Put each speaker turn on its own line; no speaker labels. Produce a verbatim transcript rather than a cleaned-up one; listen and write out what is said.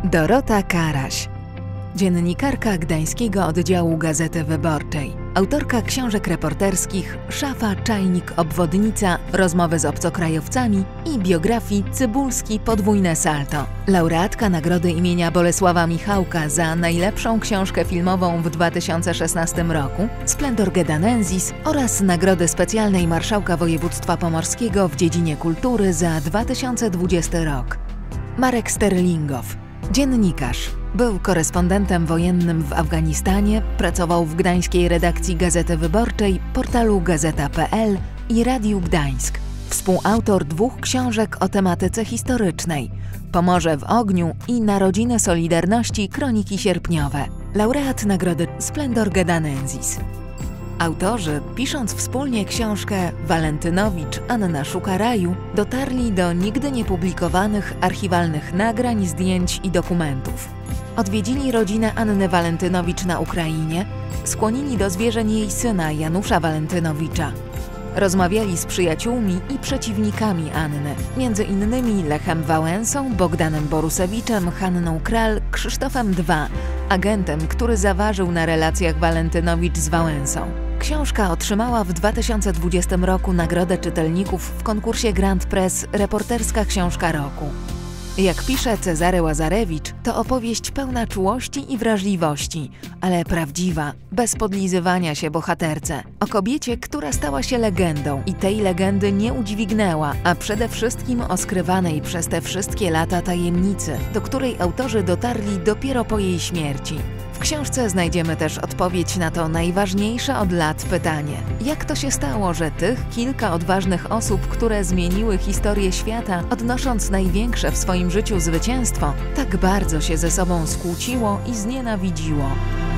Dorota Karaś, dziennikarka gdańskiego oddziału Gazety Wyborczej, autorka książek reporterskich Szafa, Czajnik, Obwodnica, Rozmowy z obcokrajowcami i biografii Cybulski, Podwójne salto. Laureatka nagrody imienia Bolesława Michałka za najlepszą książkę filmową w dwa tysiące szesnastym roku, Splendor Gedanensis, oraz nagrody specjalnej Marszałka Województwa Pomorskiego w dziedzinie kultury za dwa tysiące dwudziesty rok. Marek Sterlingow, dziennikarz. Był korespondentem wojennym w Afganistanie, pracował w gdańskiej redakcji Gazety Wyborczej, portalu gazeta kropka pe el i Radiu Gdańsk. Współautor dwóch książek o tematyce historycznej: Pomorze w ogniu i Narodziny Solidarności, kroniki sierpniowe. Laureat nagrody Splendor Gedanensis. Autorzy, pisząc wspólnie książkę Walentynowicz, Anna szuka raju, dotarli do nigdy niepublikowanych archiwalnych nagrań, zdjęć i dokumentów. Odwiedzili rodzinę Anny Walentynowicz na Ukrainie, skłonili do zwierzeń jej syna Janusza Walentynowicza. Rozmawiali z przyjaciółmi i przeciwnikami Anny, między innymi Lechem Wałęsą, Bogdanem Borusewiczem, Hanną Kral, Krzysztofem dwa, agentem, który zaważył na relacjach Walentynowicz z Wałęsą. Książka otrzymała w dwa tysiące dwudziestym roku Nagrodę Czytelników w konkursie Grand Press Reporterska Książka Roku. Jak pisze Cezary Łazarewicz, to opowieść pełna czułości i wrażliwości, ale prawdziwa, bez podlizywania się bohaterce. O kobiecie, która stała się legendą i tej legendy nie udźwignęła, a przede wszystkim o skrywanej przez te wszystkie lata tajemnicy, do której autorzy dotarli dopiero po jej śmierci. W książce znajdziemy też odpowiedź na to najważniejsze od lat pytanie: jak to się stało, że tych kilka odważnych osób, które zmieniły historię świata, odnosząc największe w swoim życiu zwycięstwo, tak bardzo się ze sobą skłóciło i znienawidziło?